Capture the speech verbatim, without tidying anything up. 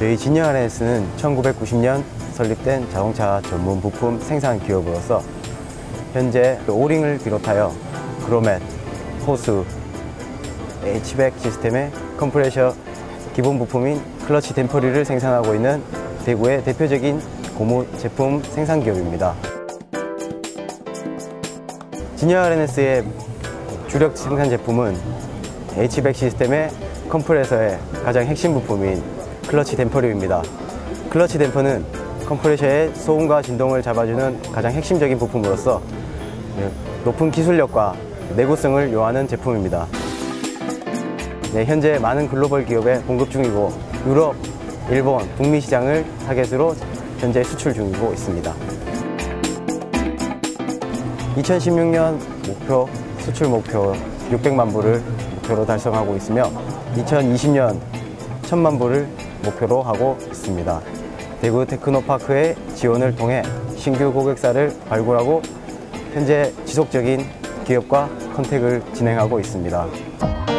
저희 진영 알엔에스는 천구백구십 년 설립된 자동차 전문 부품 생산 기업으로서 현재 오링을 비롯하여 그로멧, 호스, H백 시스템의 컴프레셔 기본 부품인 클러치 댐퍼리를 생산하고 있는 대구의 대표적인 고무 제품 생산 기업입니다. 진영 알엔에스의 주력 생산 제품은 H백 시스템의 컴프레서의 가장 핵심 부품인 클러치 댐퍼리입니다. 클러치 댐퍼는 컴프레셔의 소음과 진동을 잡아주는 가장 핵심적인 부품으로서 높은 기술력과 내구성을 요하는 제품입니다. 네, 현재 많은 글로벌 기업에 공급 중이고 유럽, 일본, 북미 시장을 타겟으로 현재 수출 중이고 있습니다. 이천십육 년 목표, 수출 목표 육백만 부를 목표로 달성하고 있으며 이천이십 년 천만 부를 목표로 하고 있습니다. 대구 테크노파크의 지원을 통해 신규 고객사를 발굴하고 현재 지속적인 기업과 컨택을 진행하고 있습니다.